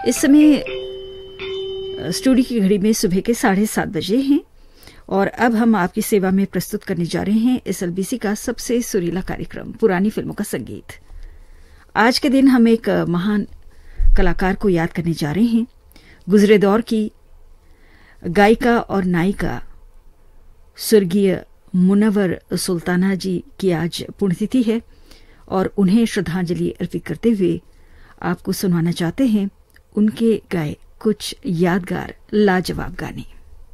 इस समय स्टूडियो की घड़ी में सुबह के 7:30 बजे हैं और अब हम आपकी सेवा में प्रस्तुत करने जा रहे हैं SLBC का सबसे सुरीला कार्यक्रम पुरानी फिल्मों का संगीत। आज के दिन हम एक महान कलाकार को याद करने जा रहे हैं। गुजरे दौर की गायिका और नायिका स्वर्गीय मुनव्वर सुल्ताना जी की आज पुण्यतिथि है और उन्हें श्रद्धांजलि अर्पित करते हुए आपको सुनाना चाहते हैं उनके गाए कुछ यादगार लाजवाब गाने।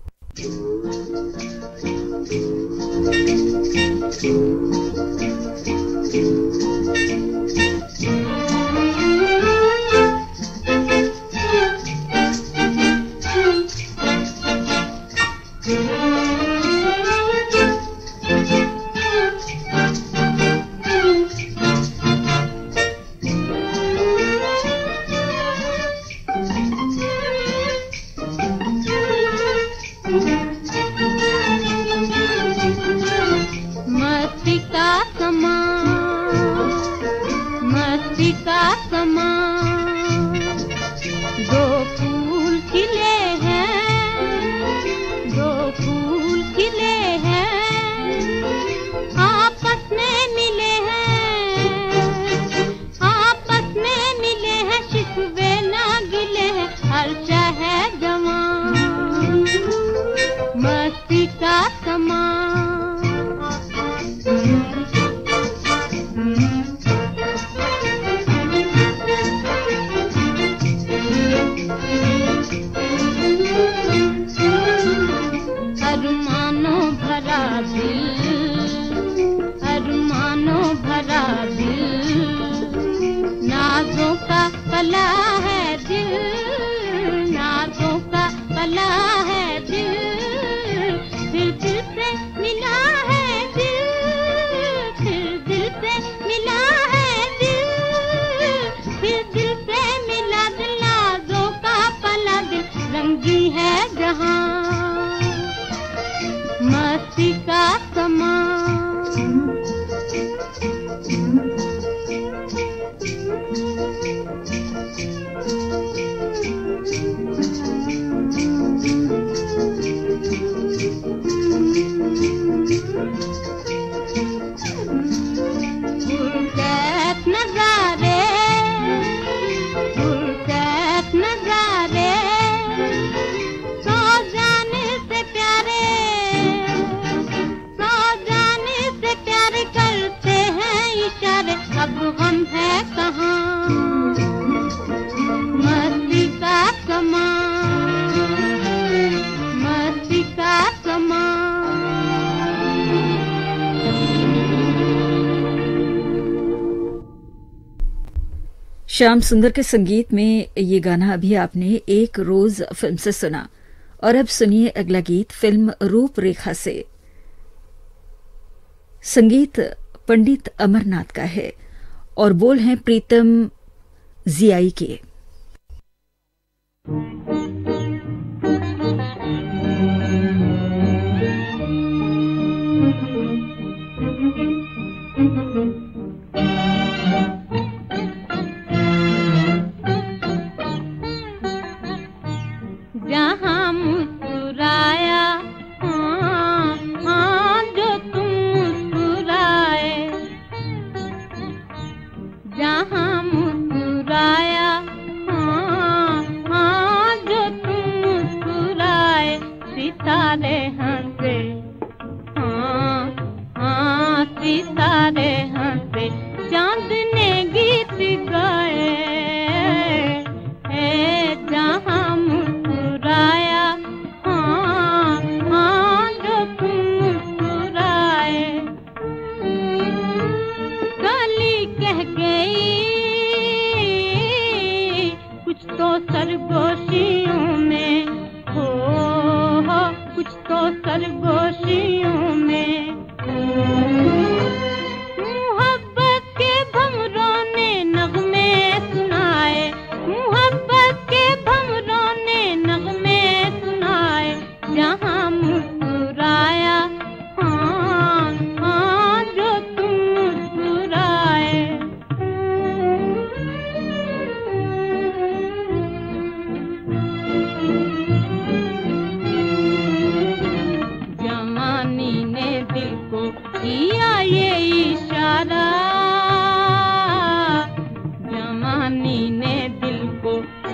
श्याम सुंदर के संगीत में ये गाना अभी आपने एक रोज फिल्म से सुना और अब सुनिए अगला गीत फिल्म रूपरेखा से। संगीत पंडित अमरनाथ का है और बोल हैं प्रीतम जियाई के।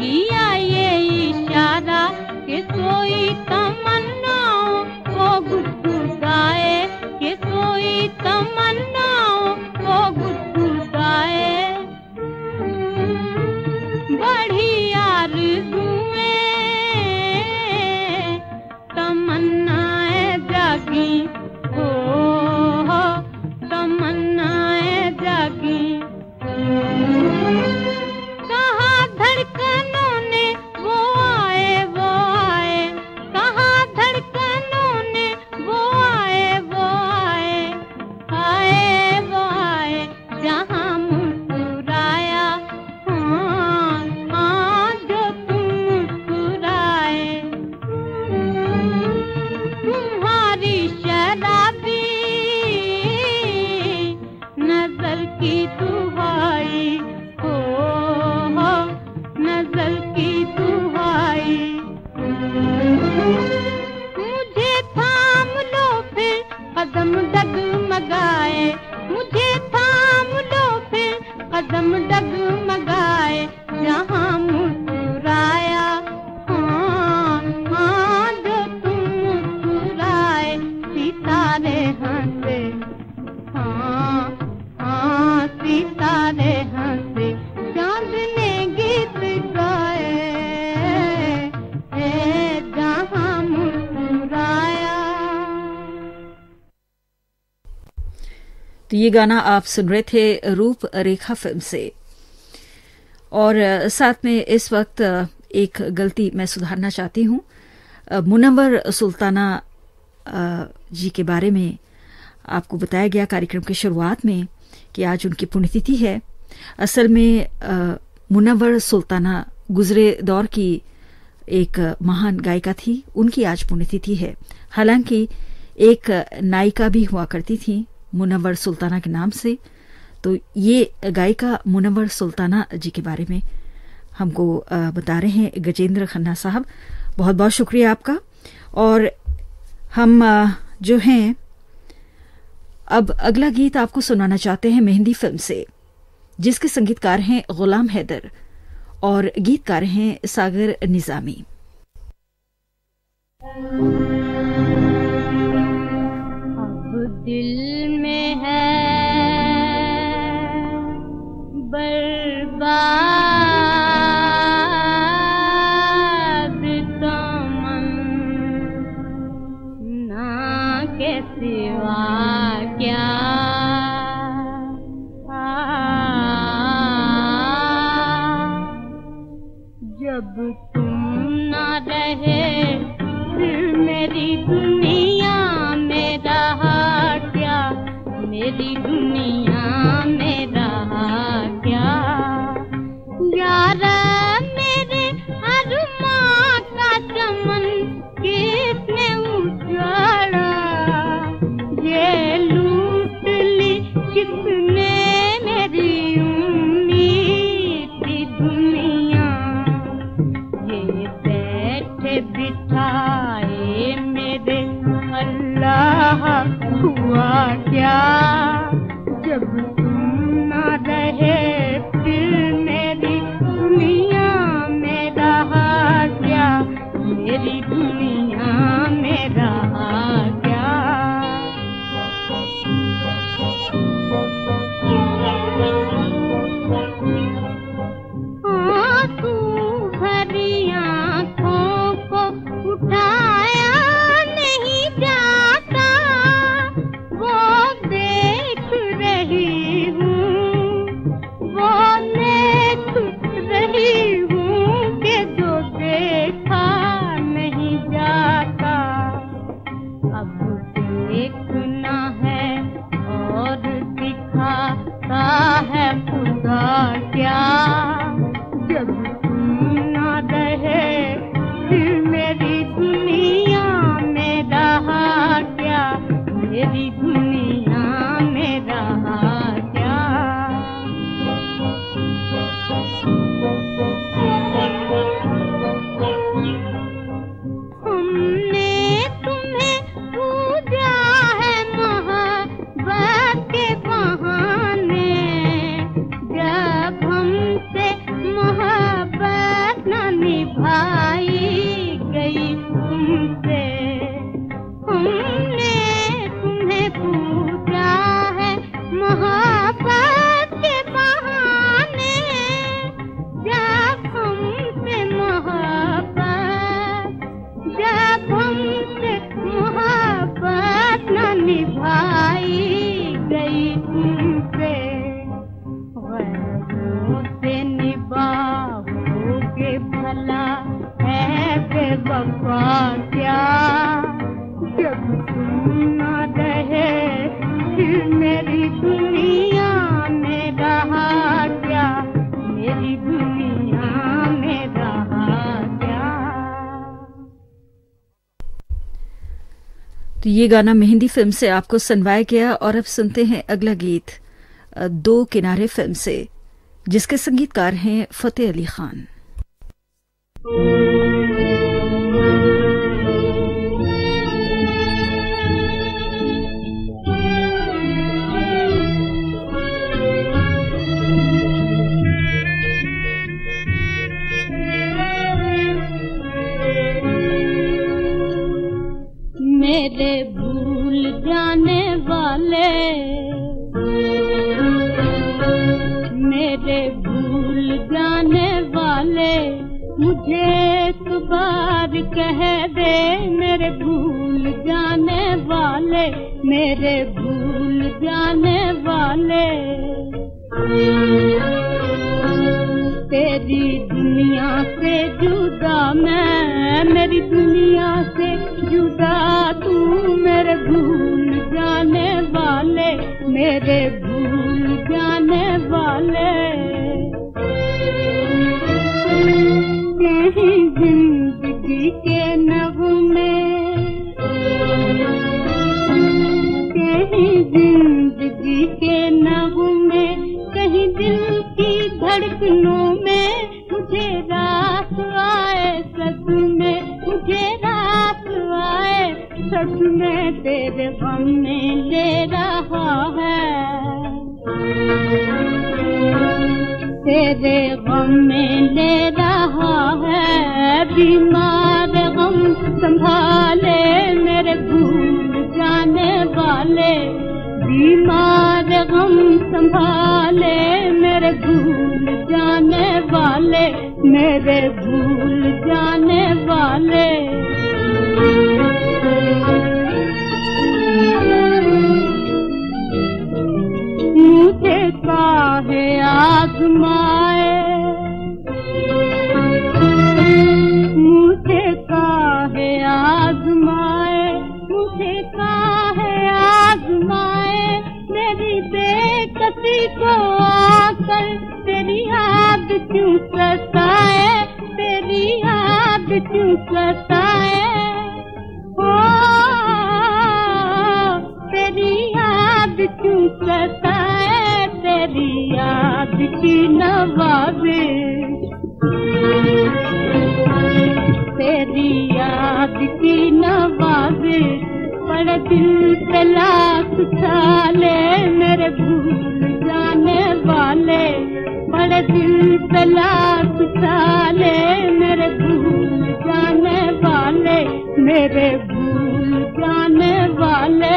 किया ये इशारा कि सोई तमन्नाओं को गुदगुदाए, कि सोई तमन्नाओं को गुदगुदाए। बढ़ी आरज़ुएं तमन्नाएं जागी, हो तमन्नाएं जागी। कहा धड़कनों ने वो आए, वो आए, कहा धड़कनों ने वो आए, वो आए, आए वो आए, जहाँ मुस्कुराया, हाँ हाँ जो तुम मुस्कुराए। तुम्हारी शराबी नजर की दुहाई, हो नजर की दुहाई। मुझे थाम लो फिर कदम डगमगाए, मुझे थाम लो फिर कदम डगमगाए, जहाँ मुस्कुराया, हाँ हाँ जो तुम मुस्कुराए। सितारे हंसे, हाँ हाँ सितारे हंसे, चांद ने गीत गाए, जहाँ मुस्कुराया। तो ये गाना आप सुन रहे थे रूप रेखा फिल्म से। और साथ में इस वक्त एक गलती मैं सुधारना चाहती हूँ। मुनव्वर सुल्ताना जी के बारे में आपको बताया गया कार्यक्रम की शुरुआत में कि आज उनकी पुण्यतिथि है। असल में मुनव्वर सुल्ताना गुजरे दौर की एक महान गायिका थी, उनकी आज पुण्यतिथि है। हालांकि एक नायिका भी हुआ करती थी मुनव्वर सुल्ताना के नाम से। तो ये गायिका मुनव्वर सुल्ताना जी के बारे में हमको बता रहे हैं गजेंद्र खन्ना साहब। बहुत बहुत शुक्रिया आपका। और हम जो हैं अब अगला गीत आपको सुनाना चाहते हैं मेहंदी फिल्म से, जिसके संगीतकार हैं गुलाम हैदर और गीतकार हैं सागर निजामी। अब दिल में है बर्बाद तमन्ना के सिवा क्या, जब तुम ना रहे फिर मेरी दुनिया में रहा क्या, मेरी दुनिया में रहा क्या। यार मेरे अरमां का चमन किसने उजाड़ा, ये लूट ली किसने मेरी उम्मीद की दुनिया। ये बैठे बिठाए मेरे अल्लाह हुआ क्या, जब बेवफा क्या, जब तुम न रहे फिर मेरी दुनिया में रहा क्या, मेरी दुनिया में रहा क्या। तो ये गाना मेहंदी फिल्म से आपको सुनवाया गया और अब सुनते हैं अगला गीत दो किनारे फिल्म से, जिसके संगीतकार हैं फतेह अली खान। मेरे भूल जाने वाले, मेरे भूल जाने वाले, मुझे एक बार कह दे, मेरे भूल जाने वाले, मेरे भूल जाने वाले। तेरी दुनिया से जुदा मैं, मेरी दुनिया से जुदा तू, मेरे भूल जाने वाले, मेरे भूल जाने वाले। कहीं जिंदगी के नगमे, कहीं जिंदगी के नगमे, कहीं दिल की धड़कनों में मुझे रात आए सच में, मुझे रात आए सच में, तेरे गम में ले रहा है, तेरे गम में ले रहा है। बीमार गम संभाले मेरे भूल जाने वाले, बीमार गम संभाले मेरे भूल जाने वाले, मेरे भूल जाने वाले। मुझे काहे आजमाए, मुझे काहे आजमाए, मुझे काहे आजमाए, मेरी बेकसी को आकर तेरी याद क्यों सताए, तेरी याद क्यों सताए, हो तेरी याद क्यों सताए, तेरी याद की नवाज़िश, तेरी याद की नवाज़िश, बड़े दिल पे लाख छाले मेरे भूल जाने वाले, बड़े दिल पे लाख छाले मेरे भूल जाने वाले, मेरे भूल जाने वाले।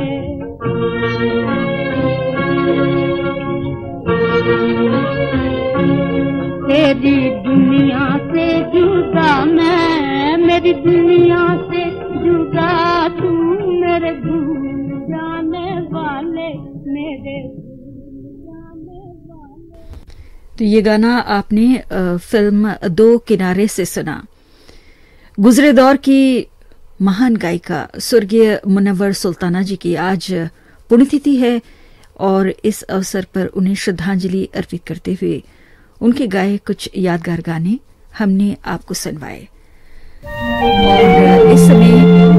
तेरी दुनिया से जुदा मैं, मेरी दुनिया से जुदा तू, मेरे भूल जाने वाले, मेरे भूल जाने वाले। तो ये गाना आपने फिल्म दो किनारे से सुना। गुजरे दौर की महान गायिका स्वर्गीय मुनव्वर सुल्ताना जी की आज पुण्यतिथि है और इस अवसर पर उन्हें श्रद्धांजलि अर्पित करते हुए उनके गाए कुछ यादगार गाने हमने आपको सुनवाए। और इस समय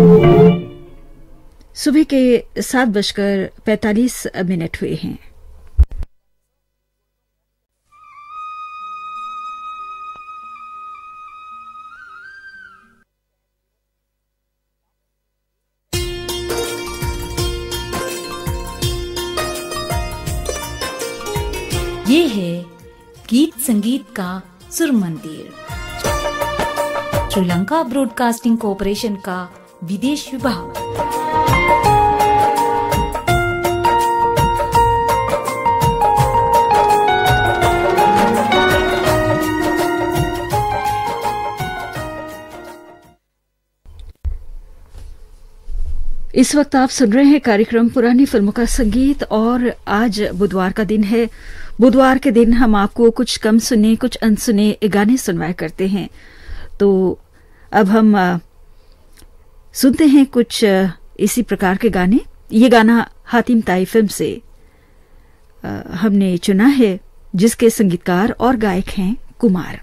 सुबह के 7:45 हुए हैं। ये है गीत संगीत का सुर मंदिर, श्रीलंका ब्रॉडकास्टिंग कॉरपोरेशन का विदेश विभाग। इस वक्त आप सुन रहे हैं कार्यक्रम पुरानी फिल्मों का संगीत और आज बुधवार का दिन है। बुधवार के दिन हम आपको कुछ कम सुने कुछ अनसुने गाने सुनवाया करते हैं। तो अब हम सुनते हैं कुछ इसी प्रकार के गाने। ये गाना हातिम ताई फिल्म से हमने चुना है, जिसके संगीतकार और गायक हैं कुमार।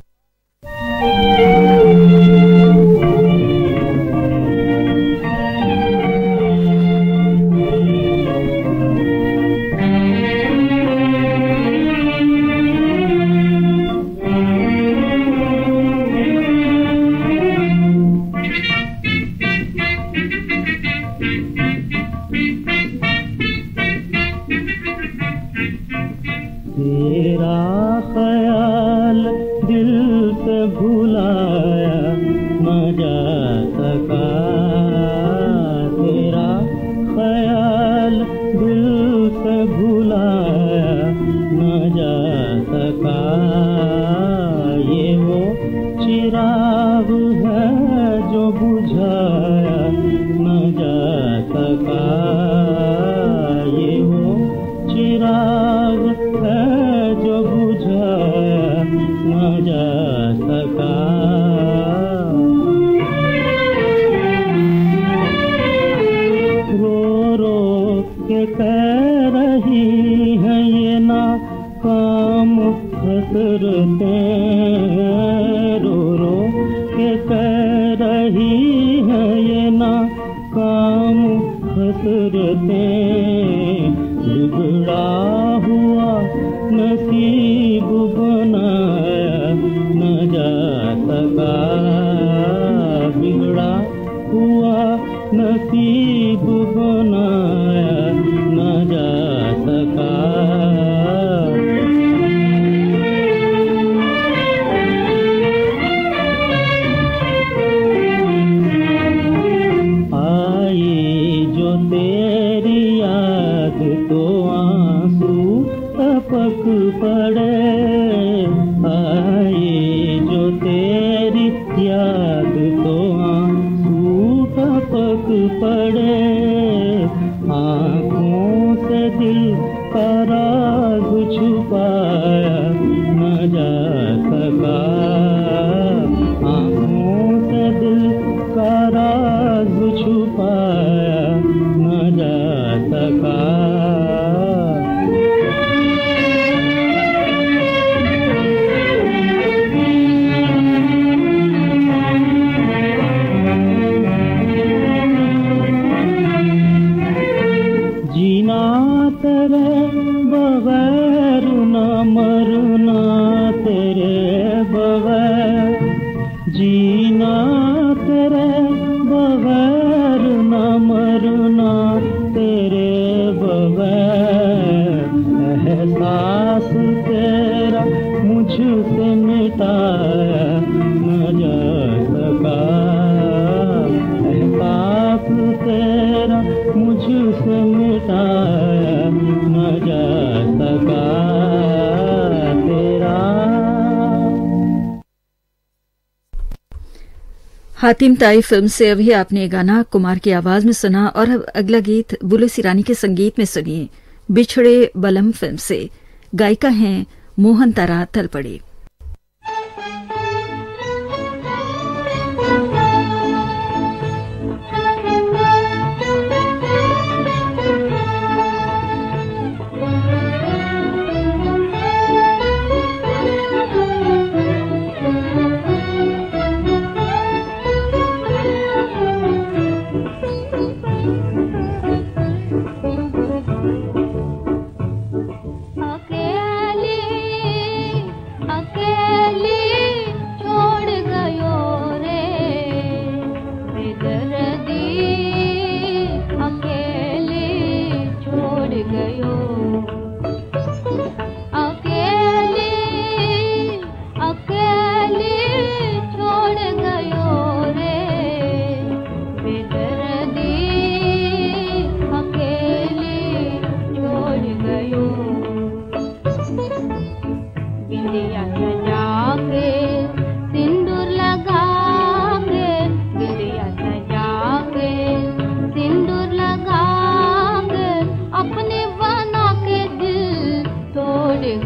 हातिम ताई फिल्म से अभी आपने गाना कुमार की आवाज में सुना, और अब अगला गीत बुलेसी रानी के संगीत में सुनिए, बिछड़े बलम फिल्म से। गायिका हैं मोहन तारा तलपड़े।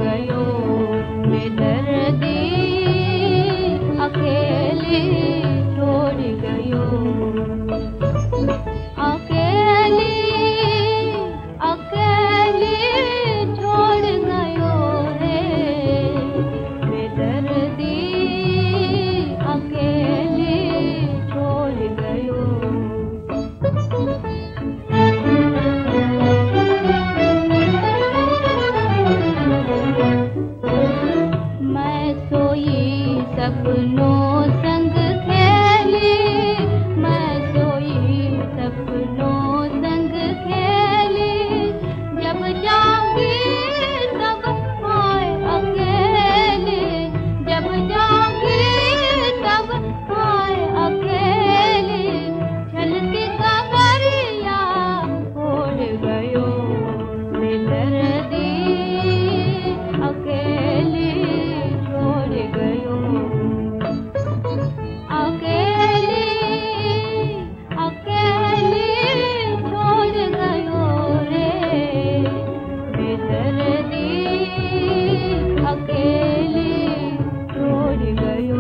गयो मैं दर्दी अकेली सपनों संग खेली, मैं सोई सपनों संग खेली, जब जागी तब आए अकेले, जब जागी तब आए अकेले, चलती कबरिया छोड़ गयो दर्दी अकेले छोड़ गयो, अकेले अकेले छोड़ गयो रे बेदर्दी अकेले छोड़ गयो।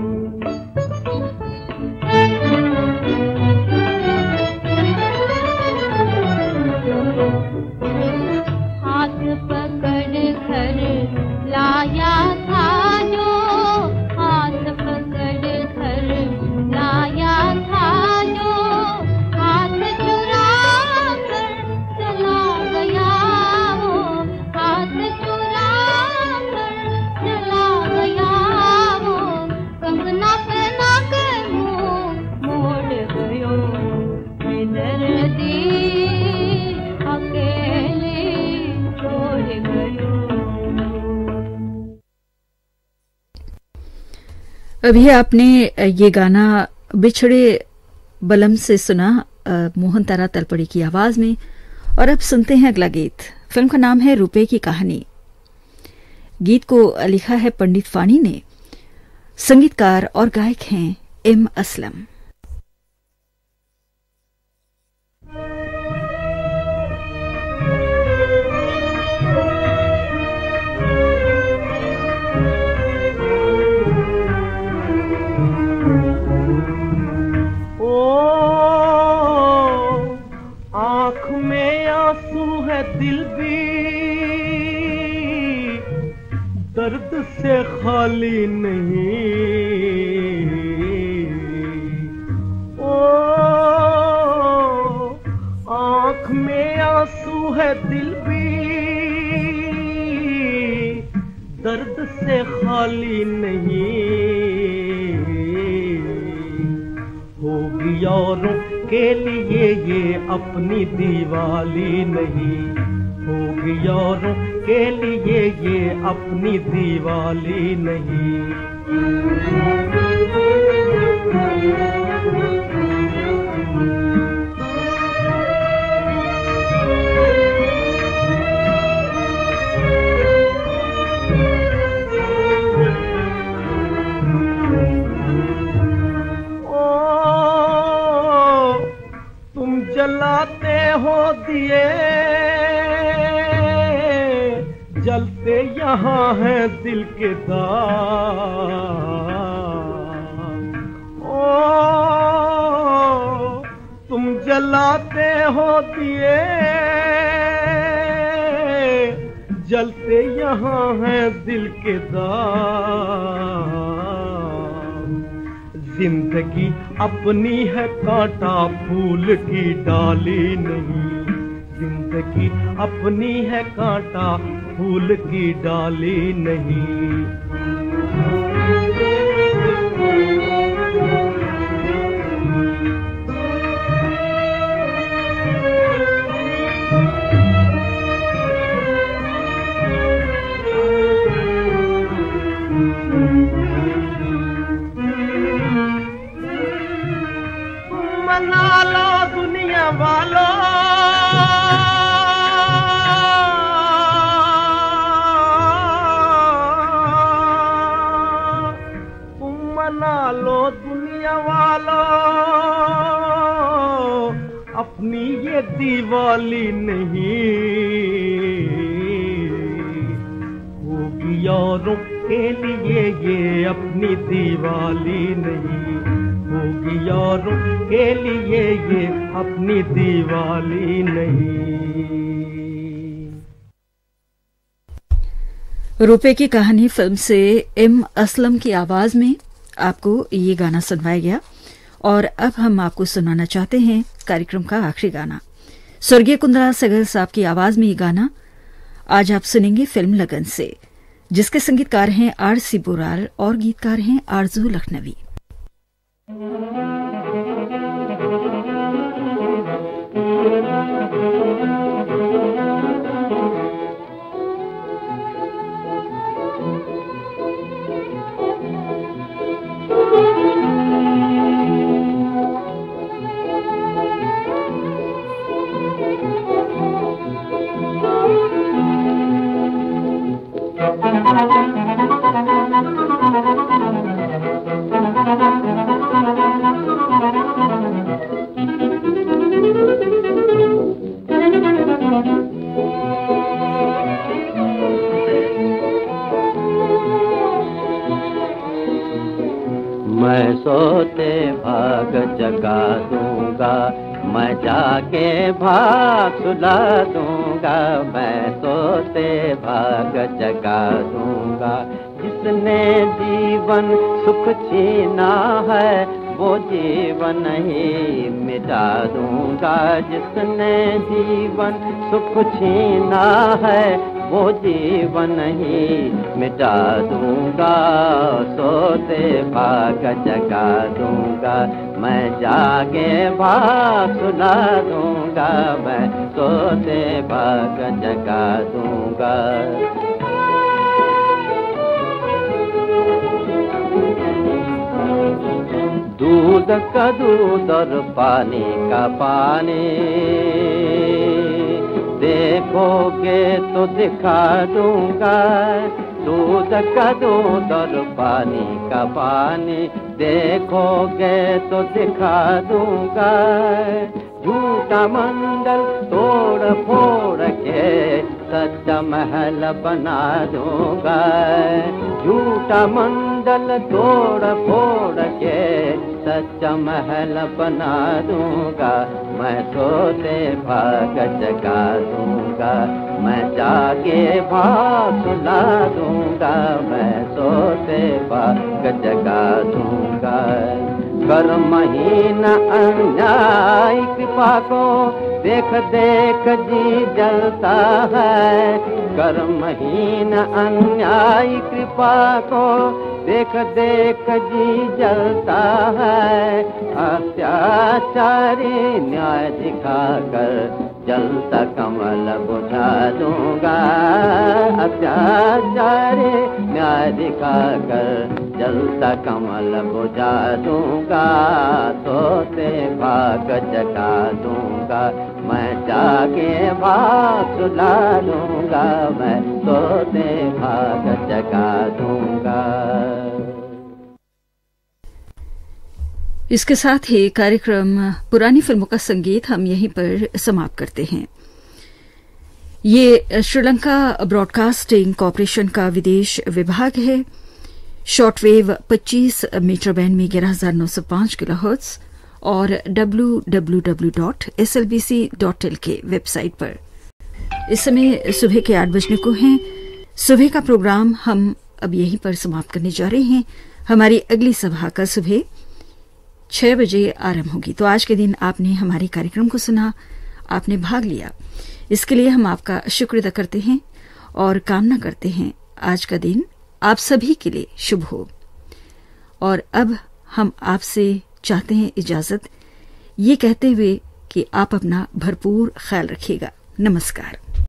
हाथ पकड़ कर लाया था जो, हाथ पकड़ कर लाया था जो, हाथ चुरा कर चला गया वो, हाथ चुरा कर चला गया वो, कंगना पहना कर मुंह मोड़ गयो बेदर्दी अकेले छोड़ गयो। अभी आपने ये गाना बिछड़े बलम से सुना मोहन तारा तलपड़ी की आवाज में। और अब सुनते हैं अगला गीत। फिल्म का नाम है रुपए की कहानी। गीत को लिखा है पंडित फानी ने। संगीतकार और गायक हैं एम असलम। आँख में आंसू है दिल भी दर्द से खाली नहीं, ओ आँख में आंसू है दिल भी दर्द से खाली नहीं, होगी औरों के लिए ये अपनी दीवाली नहीं, होगी औरों के लिए ये अपनी दीवाली नहीं। जलाते हो दिए जलते यहाँ है दिल के दाग, ओ तुम जलाते हो दिए जलते यहाँ है दिल के दाग। जिंदगी अपनी है कांटा फूल की डाली नहीं, जिंदगी अपनी है कांटा फूल की डाली नहीं। मना लो दुनिया वालों, मना लो दुनिया वालों, अपनी ये दिवाली नहीं, होगी औरों के लिए ये अपनी दिवाली नहीं, होगी औरों के लिए ये अपनी दिवाली नहीं। रुपए की कहानी फिल्म से एम असलम की आवाज में आपको ये गाना सुनवाया गया। और अब हम आपको सुनाना चाहते हैं कार्यक्रम का आखिरी गाना। स्वर्गीय कुंदरा सगर साहब की आवाज में ये गाना आज आप सुनेंगे फिल्म लगन से। जिसके संगीतकार हैं आर.सी. बोरार और गीतकार हैं आरजू लखनवी। मैं सोते भाग जगा दूंगा, मैं जाके भाग सुला दूंगा, मैं सोते भाग जगा दूंगा। जिसने जीवन सुख छीना है वो जीवन ही मिटा दूंगा, जिसने जीवन सुख छीना है वो जीवन ही मिटा दूंगा। सोते भाग जगा दूंगा, मैं जागे भाग सुला दूंगा, मैं सोते भाग जगा दूंगा। दूध का दूध और पानी का पानी, देखोगे तो दिखा दूंगा। दूध का दूध और पानी का पानी, देखोगे तो दिखा दूंगा। झूठा मंडल तोड़ फोड़ के सच्चा महल बना दूंगा, झूठा मंडल तोड़ फोड़ के सच्चा महल बना दूंगा। मैं सोते भाग जगा दूंगा, मैं जागे भाग सुला दूंगा, मैं सोते भाग जगा दूंगा। कर महीना अन्याय कृपा को देख देख जी जलता है, कर महीना अन्याय कृपा को देख देख जी जलता है। अत्याचारी न्याय दिखाकर जलता कमल बुझा दूंगा, अत्याचारी न्याय दिखाकर जलता कमल बुझा दूंगा। सोते भाग जगा दूंगा, मैं जाके भाग सुला दूंगा, मैं सोते भाग जगा दूंगा। इसके साथ ही कार्यक्रम पुरानी फिल्मों का संगीत हम यहीं पर समाप्त करते हैं। ये श्रीलंका ब्रॉडकास्टिंग कॉरपोरेशन का विदेश विभाग है। शॉर्टवेव 25 मीटर बैंड में 11,905 किलोहर्ट्ज और www.slbc.lk वेबसाइट पर। इस समय सुबह के 8 बजने को हैं। सुबह का प्रोग्राम हम अब यहीं पर समाप्त करने जा रहे हैं। हमारी अगली सभा कल सुबह 6 बजे आरंभ होगी। तो आज के दिन आपने हमारे कार्यक्रम को सुना, आपने भाग लिया, इसके लिए हम आपका शुक्र अदा करते हैं और कामना करते हैं आज का दिन आप सभी के लिए शुभ हो। और अब हम आपसे चाहते हैं इजाजत, ये कहते हुए कि आप अपना भरपूर ख्याल रखिएगा। नमस्कार।